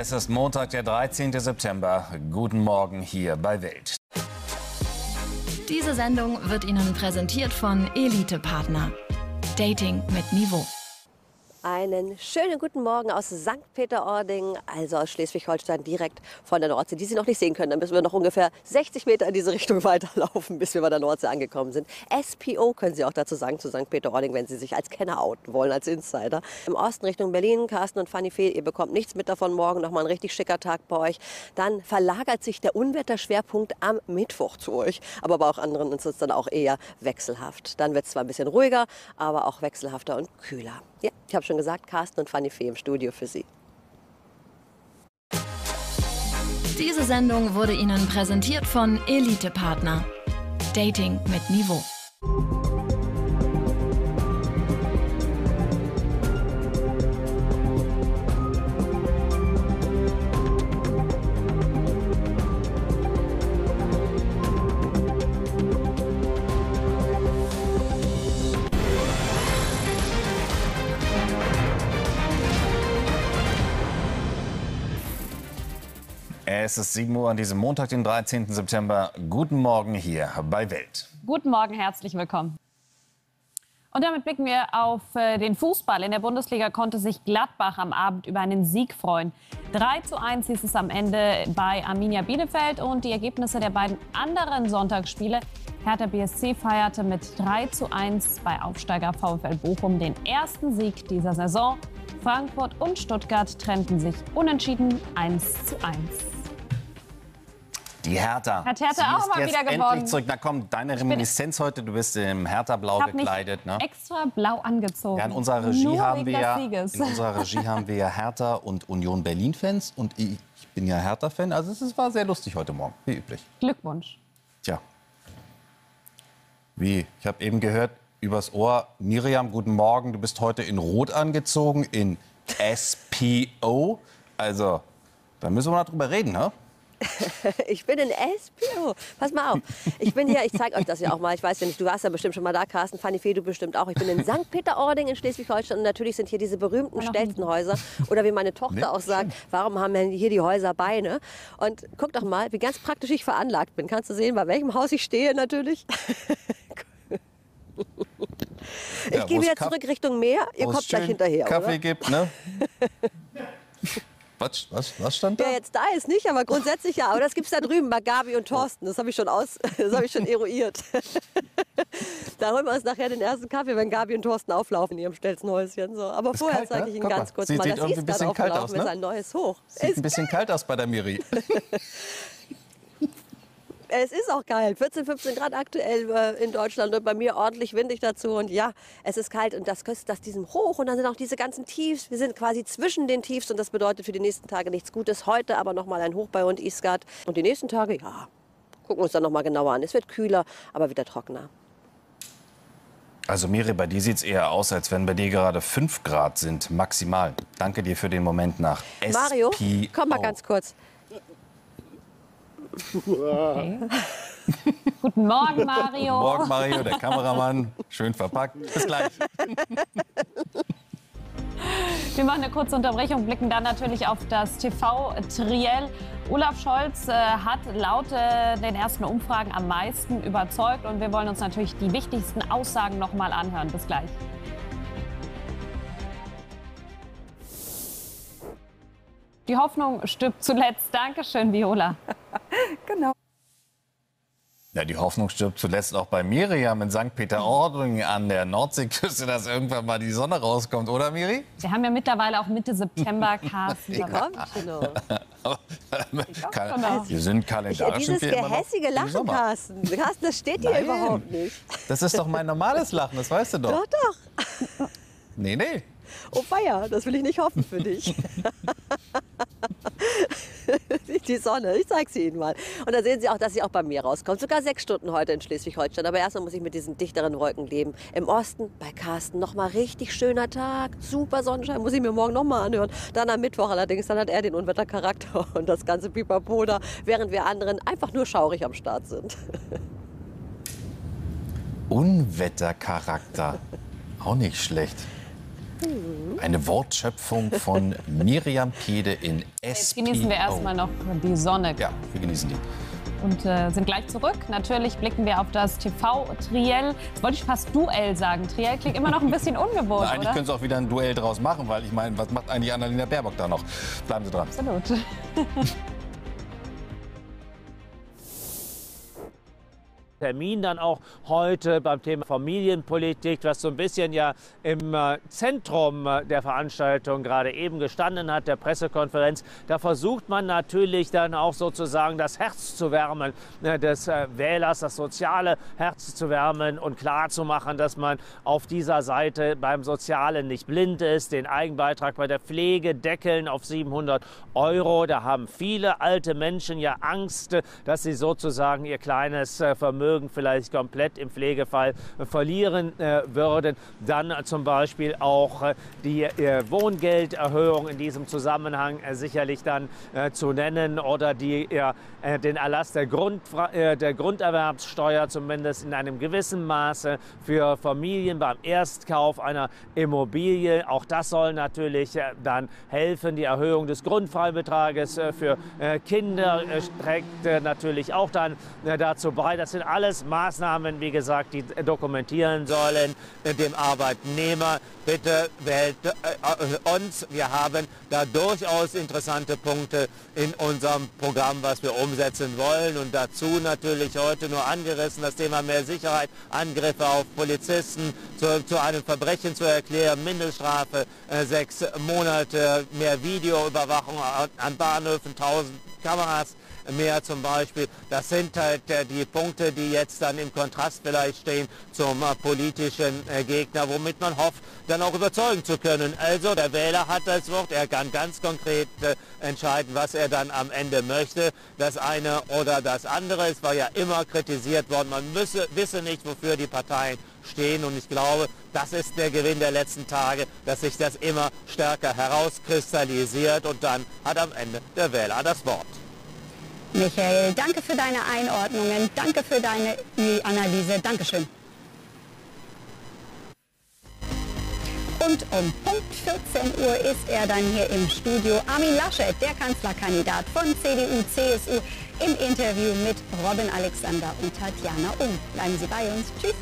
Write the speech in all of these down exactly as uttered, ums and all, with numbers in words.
Es ist Montag, der dreizehnte September. Guten Morgen hier bei Welt. Diese Sendung wird Ihnen präsentiert von Elite Partner. Dating mit Niveau. Einen schönen guten Morgen aus Sankt Peter-Ording, also aus Schleswig-Holstein, direkt von der Nordsee, die Sie noch nicht sehen können. Dann müssen wir noch ungefähr sechzig Meter in diese Richtung weiterlaufen, bis wir bei der Nordsee angekommen sind. S P O können Sie auch dazu sagen, zu Sankt Peter-Ording, wenn Sie sich als Kenner outen wollen, als Insider. Im Osten Richtung Berlin, Carsten und Fanny Fehl, ihr bekommt nichts mit davon. Morgen nochmal ein richtig schicker Tag bei euch. Dann verlagert sich der Unwetterschwerpunkt am Mittwoch zu euch. Aber bei auch anderen ist es dann auch eher wechselhaft. Dann wird es zwar ein bisschen ruhiger, aber auch wechselhafter und kühler. Ja, ich habe schon gesagt, Carsten und Fanny Fee im Studio für Sie. Diese Sendung wurde Ihnen präsentiert von Elite Partner. Dating mit Niveau. Es ist sieben Uhr an diesem Montag, den dreizehnten September. Guten Morgen hier bei Welt. Guten Morgen, herzlich willkommen. Und damit blicken wir auf äh, den Fußball. In der Bundesliga konnte sich Gladbach am Abend über einen Sieg freuen. drei zu eins hieß es am Ende bei Arminia Bielefeld. Und die Ergebnisse der beiden anderen Sonntagsspiele. Hertha B S C feierte mit drei zu eins bei Aufsteiger VfL Bochum den ersten Sieg dieser Saison. Frankfurt und Stuttgart trennten sich unentschieden eins zu eins. Die Hertha. Hat Hertha Sie auch ist mal jetzt wieder endlich gewonnen. zurück. Na komm, deine Reminiszenz heute, du bist im Hertha-Blau Ich habe mich gekleidet. Ne? extra blau angezogen. Ja, in unserer Regie Nur haben wegen wir des ja, Sieges. in unserer Regie haben wir ja Hertha und Union Berlin-Fans. Und ich, ich bin ja Hertha-Fan. Also es war sehr lustig heute Morgen, wie üblich. Glückwunsch. Tja. Wie? Ich habe eben gehört, übers Ohr, Miriam, guten Morgen. Du bist heute in Rot angezogen, in S P O. Also, da müssen wir mal drüber reden, ne? Ich bin in S P O. Pass mal auf. Ich bin hier, ich zeige euch das ja auch mal. Ich weiß ja nicht, du warst ja bestimmt schon mal da, Carsten. Fanny Fee, du bestimmt auch. Ich bin in Sankt Peter-Ording in Schleswig-Holstein. Und natürlich sind hier diese berühmten Stelzenhäuser. Oder wie meine Tochter Nee. auch sagt, warum haben denn hier die Häuser Beine? Und guck doch mal, wie ganz praktisch ich veranlagt bin. Kannst du sehen, bei welchem Haus ich stehe natürlich? Ich Ja, gehe wo's wieder Kaff- zurück Richtung Meer. Ihr Wo's kommt gleich schön hinterher, Kaffee oder? gibt, ne? was, was, was stand da? Ja, jetzt da ist nicht, aber grundsätzlich ja. Aber das gibt's da drüben bei Gabi und Thorsten. Das habe ich schon aus, das habe ich schon eruiert. Da holen wir uns nachher den ersten Kaffee, wenn Gabi und Thorsten auflaufen in ihrem Stelzenhäuschen. So. Aber Ist vorher kalt, zeige ne? ich Ihnen Guck ganz mal. kurz Sieht- mal. sieht Das irgendwie ein ist gerade bisschen kalt aufgelaufen, aus, ne? ist ein neues Hoch. Sieht Ist ein bisschen kalt aus bei der Miri. Es ist auch geil. vierzehn, fünfzehn Grad aktuell äh, in Deutschland und bei mir ordentlich windig dazu. Und ja, es ist kalt und das kostet das diesem Hoch. Und dann sind auch diese ganzen Tiefs. Wir sind quasi zwischen den Tiefs und das bedeutet für die nächsten Tage nichts Gutes. Heute aber noch mal ein Hoch bei Rund Isgard. Und die nächsten Tage, ja, gucken wir uns dann noch mal genauer an. Es wird kühler, aber wieder trockener. Also Miri, bei dir sieht es eher aus, als wenn bei dir gerade fünf Grad sind, maximal. Danke dir für den Moment nach S P O. Mario, komm mal ganz kurz. Okay. Guten Morgen, Mario. Morgen, Mario, der Kameramann. Schön verpackt. Bis gleich. Wir machen eine kurze Unterbrechung, blicken dann natürlich auf das T V-Triell. Olaf Scholz äh, hat laut äh, den ersten Umfragen am meisten überzeugt. Und wir wollen uns natürlich die wichtigsten Aussagen noch mal anhören. Bis gleich. Die Hoffnung stirbt zuletzt. Dankeschön, Viola. Genau. Ja, die Hoffnung stirbt zuletzt auch bei Miriam in Sankt Peter-Ording an der Nordseeküste, dass irgendwann mal die Sonne rauskommt, oder Miri? Wir haben ja mittlerweile auch Mitte September, Carsten. Die kommt schon noch. Kal- genau. Wir sind Ich, kalendarisch. dieses sind wir immer noch gehässige im Lachen, Sommer. Carsten. Carsten, das steht dir Nein. überhaupt nicht. Das ist doch mein normales Lachen, das weißt du doch. Doch, doch. Nee, nee. Oh Feier, das will ich nicht hoffen für dich. Die Sonne, ich zeige sie Ihnen mal. Und da sehen Sie auch, dass sie auch bei mir rauskommt. Sogar sechs Stunden heute in Schleswig-Holstein. Aber erstmal muss ich mit diesen dichteren Wolken leben. Im Osten bei Carsten nochmal richtig schöner Tag. Super Sonnenschein, muss ich mir morgen nochmal anhören. Dann am Mittwoch allerdings, dann hat er den Unwettercharakter und das ganze Pipapo da, während wir anderen einfach nur schaurig am Start sind. Unwettercharakter. Auch nicht schlecht. Eine Wortschöpfung von Miriam Kede in S P O. Jetzt genießen wir erstmal noch die Sonne. Ja, wir genießen die. Und äh, sind gleich zurück. Natürlich blicken wir auf das T V-Triell. Jetzt wollte ich fast Duell sagen. Triell klingt immer noch ein bisschen ungewohnt, Na, eigentlich oder? können Sie auch wieder ein Duell draus machen, weil ich meine, was macht eigentlich Annalena Baerbock da noch? Bleiben Sie dran. Absolut. Termin dann auch heute beim Thema Familienpolitik, was so ein bisschen ja im äh, Zentrum äh, der Veranstaltung gerade eben gestanden hat, der Pressekonferenz. Da versucht man natürlich dann auch sozusagen das Herz zu wärmen äh, des äh, Wählers, das soziale Herz zu wärmen und klarzumachen, dass man auf dieser Seite beim Sozialen nicht blind ist. Den Eigenbeitrag bei der Pflege deckeln auf siebenhundert Euro. Da haben viele alte Menschen ja Angst, dass sie sozusagen ihr kleines äh, Vermögen vielleicht komplett im Pflegefall verlieren äh, würden. Dann äh, zum Beispiel auch äh, die äh, Wohngelderhöhung in diesem Zusammenhang äh, sicherlich dann äh, zu nennen oder die, äh, den Erlass der, Grundfra äh, der Grunderwerbssteuer zumindest in einem gewissen Maße für Familien beim Erstkauf einer Immobilie. Auch das soll natürlich äh, dann helfen. Die Erhöhung des Grundfreibetrages äh, für äh, Kinder äh, trägt äh, natürlich auch dann äh, dazu bei. Das sind alle Alles Maßnahmen, wie gesagt, die dokumentieren sollen, dem Arbeitnehmer. Bitte wählt äh, uns. Wir haben da durchaus interessante Punkte in unserem Programm, was wir umsetzen wollen. Und dazu natürlich heute nur angerissen das Thema mehr Sicherheit, Angriffe auf Polizisten, zu, zu einem Verbrechen zu erklären, Mindeststrafe äh, sechs Monate, mehr Videoüberwachung an Bahnhöfen, tausend Kameras. Mehr zum Beispiel. Das sind halt äh, die Punkte, die jetzt dann im Kontrast vielleicht stehen zum äh, politischen äh, Gegner, womit man hofft, dann auch überzeugen zu können. Also der Wähler hat das Wort, er kann ganz konkret äh, entscheiden, was er dann am Ende möchte. Das eine oder das andere. Es war ja immer kritisiert worden, man müsse, wisse nicht, wofür die Parteien stehen. Und ich glaube, das ist der Gewinn der letzten Tage, dass sich das immer stärker herauskristallisiert und dann hat am Ende der Wähler das Wort. Michael, danke für deine Einordnungen, danke für deine Analyse, Dankeschön. Und um Punkt vierzehn Uhr ist er dann hier im Studio. Armin Laschet, der Kanzlerkandidat von C D U, C S U, im Interview mit Robin Alexander und Tatjana Ung. Bleiben Sie bei uns. Tschüss.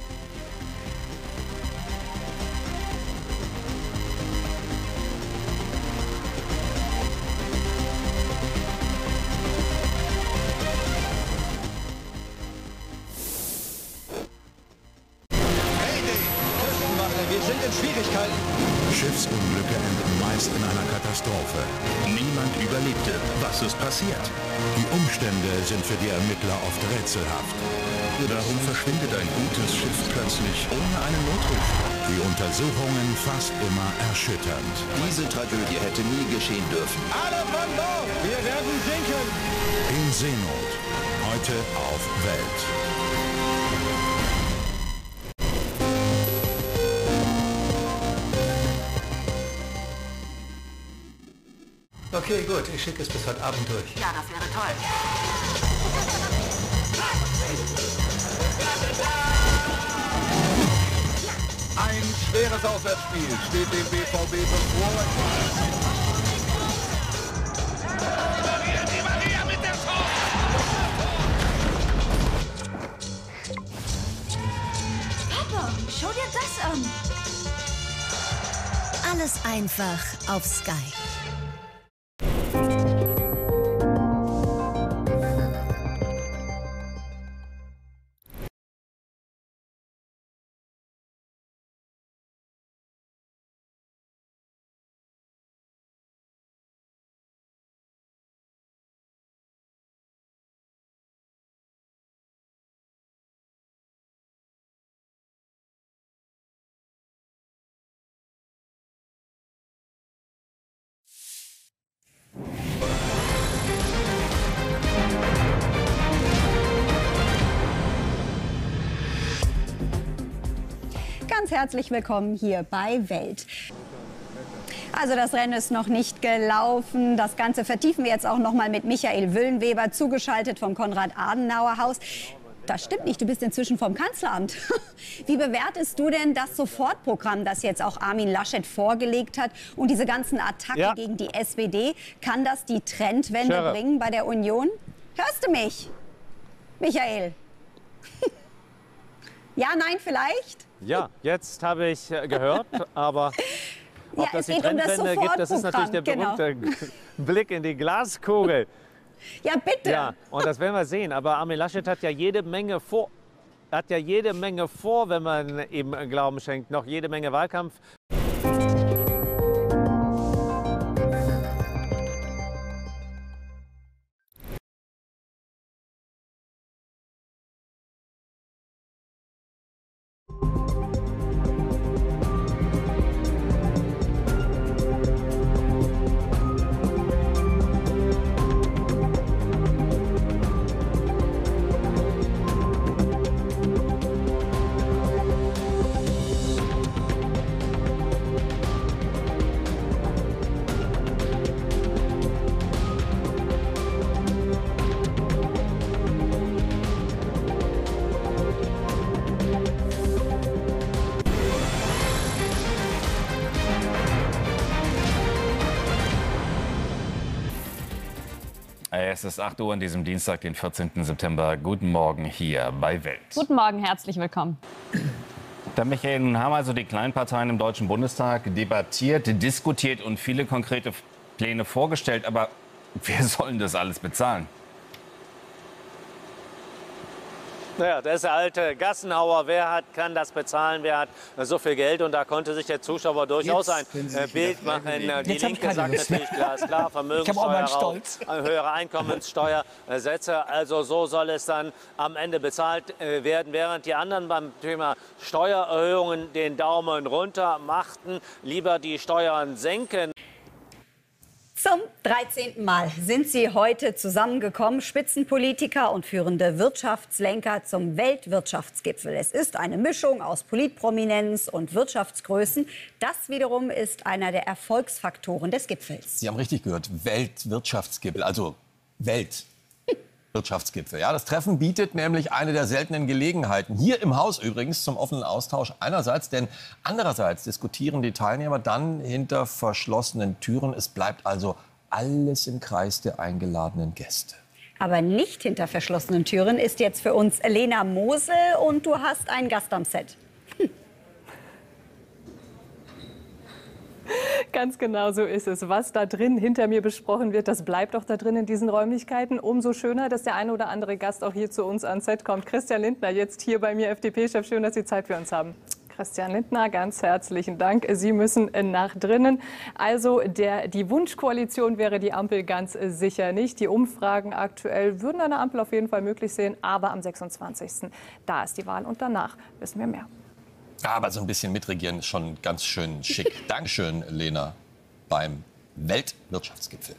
Schiffsunglücke enden meist in einer Katastrophe. Niemand überlebte. Was ist passiert? Die Umstände sind für die Ermittler oft rätselhaft. Warum verschwindet ein gutes Schiff plötzlich ohne einen Notruf? Die Untersuchungen fast immer erschütternd. Diese Tragödie hätte nie geschehen dürfen. Alle von Bord! Wir werden sinken! In Seenot. Heute auf Welt. Okay, gut. Ich schicke es bis heute Abend durch. Ja, das wäre toll. Ein schweres Auswärtsspiel steht dem B V B bevor. Die Maria mit der Tor! Papa, schau dir das an. Alles einfach auf Sky. Ganz herzlich willkommen hier bei Welt. Also das Rennen ist noch nicht gelaufen. Das Ganze vertiefen wir jetzt auch noch mal mit Michael Wüllenweber, zugeschaltet vom Konrad-Adenauer-Haus. Das stimmt nicht, du bist inzwischen vom Kanzleramt. Wie bewertest du denn das Sofortprogramm, das jetzt auch Armin Laschet vorgelegt hat und diese ganzen Attacken ja. gegen die S P D? Kann das die Trendwende Schere. bringen bei der Union? Hörst du mich, Michael? Ja, nein, vielleicht? Ja, jetzt habe ich gehört, aber ob ja, das die Trendwende um das gibt, das ist natürlich der berühmte genau. Blick in die Glaskugel. Ja, bitte. Ja, und das werden wir sehen. Aber Armin Laschet hat ja jede Menge vor, hat ja jede Menge vor, wenn man ihm Glauben schenkt, noch jede Menge Wahlkampf. Es ist acht Uhr an diesem Dienstag, den vierzehnten September. Guten Morgen hier bei Welt. Guten Morgen, herzlich willkommen. Der Michael, nun haben also die kleinen Parteien im Deutschen Bundestag debattiert, diskutiert und viele konkrete Pläne vorgestellt. Aber wer soll denn das alles bezahlen? Naja, das ist der alte Gassenhauer. Wer hat, kann das bezahlen? Wer hat so viel Geld? Und da konnte sich der Zuschauer durchaus ein äh, Bild machen. Die Jetzt Linke sagt natürlich glasklar, Vermögenssteuer rauf, höhere Einkommenssteuersätze. Also so soll es dann am Ende bezahlt äh, werden. Während die anderen beim Thema Steuererhöhungen den Daumen runter machten, lieber die Steuern senken. Zum dreizehnten Mal sind sie heute zusammengekommen, Spitzenpolitiker und führende Wirtschaftslenker zum Weltwirtschaftsgipfel. Es ist eine Mischung aus Politprominenz und Wirtschaftsgrößen. Das wiederum ist einer der Erfolgsfaktoren des Gipfels. Sie haben richtig gehört, Weltwirtschaftsgipfel, also Weltwirtschaftsgipfel. Ja, das Treffen bietet nämlich eine der seltenen Gelegenheiten, hier im Haus übrigens, zum offenen Austausch einerseits, denn andererseits diskutieren die Teilnehmer dann hinter verschlossenen Türen. Es bleibt also alles im Kreis der eingeladenen Gäste. Aber nicht hinter verschlossenen Türen ist jetzt für uns Lena Mosel und du hast einen Gast am Set. Ganz genau so ist es. Was da drin hinter mir besprochen wird, das bleibt auch da drin in diesen Räumlichkeiten. Umso schöner, dass der eine oder andere Gast auch hier zu uns ans Set kommt. Christian Lindner, jetzt hier bei mir, F D P-Chef. Schön, dass Sie Zeit für uns haben. Christian Lindner, ganz herzlichen Dank. Sie müssen nach drinnen. Also der, die Wunschkoalition wäre die Ampel ganz sicher nicht. Die Umfragen aktuell würden eine Ampel auf jeden Fall möglich sehen. Aber am sechsundzwanzigsten da ist die Wahl und danach wissen wir mehr. Ja, aber so ein bisschen mitregieren ist schon ganz schön schick. Dankeschön, Lena, beim Weltwirtschaftsgipfel.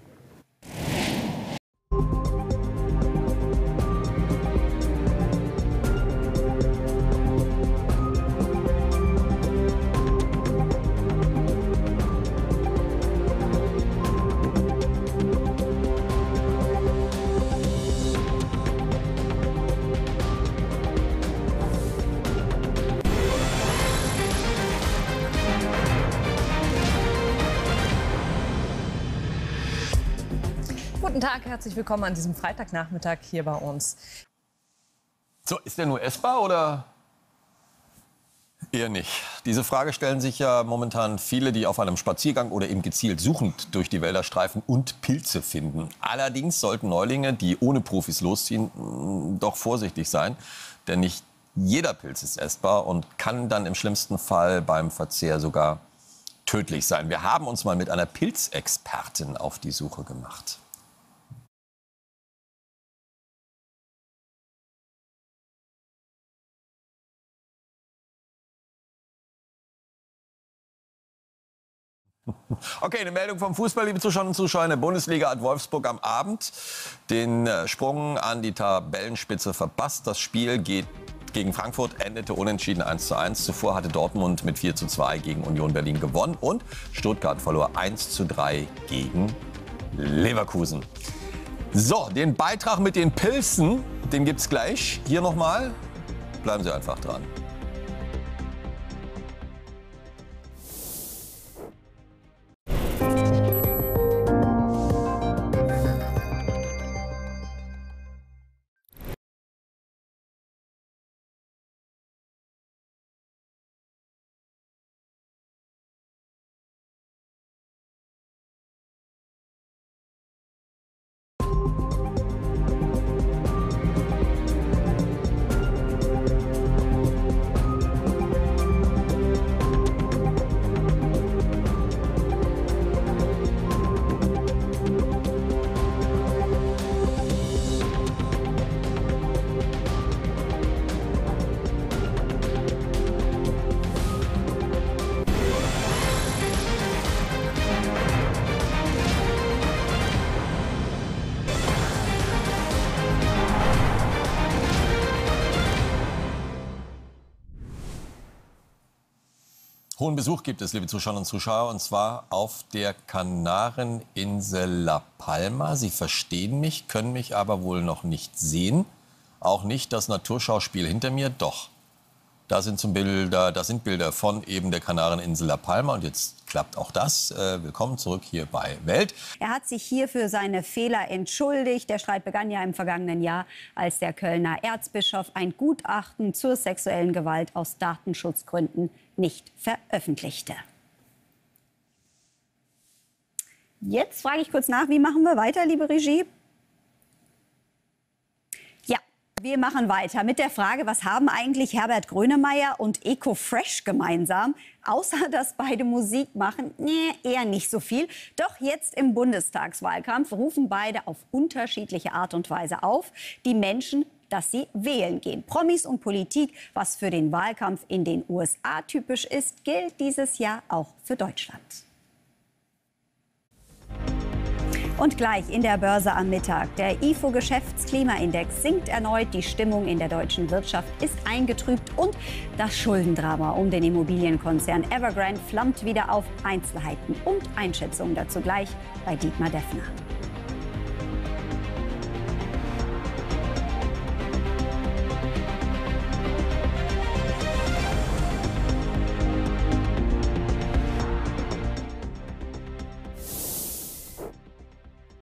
Guten Tag, herzlich willkommen an diesem Freitagnachmittag hier bei uns. So, ist der nur essbar oder eher nicht? Diese Frage stellen sich ja momentan viele, die auf einem Spaziergang oder eben gezielt suchend durch die Wälder streifen und Pilze finden. Allerdings sollten Neulinge, die ohne Profis losziehen, doch vorsichtig sein. Denn nicht jeder Pilz ist essbar und kann dann im schlimmsten Fall beim Verzehr sogar tödlich sein. Wir haben uns mal mit einer Pilzexpertin auf die Suche gemacht. Okay, eine Meldung vom Fußball, liebe Zuschauerinnen und Zuschauer. In der Bundesliga hat Wolfsburg am Abend den Sprung an die Tabellenspitze verpasst. Das Spiel geht gegen Frankfurt endete unentschieden eins zu eins. Zuvor hatte Dortmund mit vier zu zwei gegen Union Berlin gewonnen. Und Stuttgart verlor eins zu drei gegen Leverkusen. So, den Beitrag mit den Pilzen Den gibt's gleich. Hier nochmal. Bleiben Sie einfach dran. Hohen Besuch gibt es, liebe Zuschauerinnen und Zuschauer, und zwar auf der Kanareninsel La Palma. Sie verstehen mich, können mich aber wohl noch nicht sehen. Auch nicht das Naturschauspiel hinter mir, doch. Da sind, zum Bilder, da sind Bilder von eben der Kanareninsel La Palma und jetzt klappt auch das. Äh, willkommen zurück hier bei Welt. Er hat sich hier für seine Fehler entschuldigt. Der Streit begann ja im vergangenen Jahr, als der Kölner Erzbischof ein Gutachten zur sexuellen Gewalt aus Datenschutzgründen nicht veröffentlichte. Jetzt frage ich kurz nach, wie machen wir weiter, liebe Regie? Ja, wir machen weiter mit der Frage, was haben eigentlich Herbert Grönemeyer und Ecofresh gemeinsam? Außer, dass beide Musik machen, nee, eher nicht so viel. Doch jetzt im Bundestagswahlkampf rufen beide auf unterschiedliche Art und Weise auf, die Menschen, dass sie wählen gehen. Promis und Politik, was für den Wahlkampf in den U S A typisch ist, gilt dieses Jahr auch für Deutschland. Und gleich in der Börse am Mittag. Der I F O-Geschäftsklimaindex sinkt erneut. Die Stimmung in der deutschen Wirtschaft ist eingetrübt. Und das Schuldendrama um den Immobilienkonzern Evergrande flammt wieder auf. Einzelheiten und Einschätzungen dazu gleich bei Dietmar Deffner.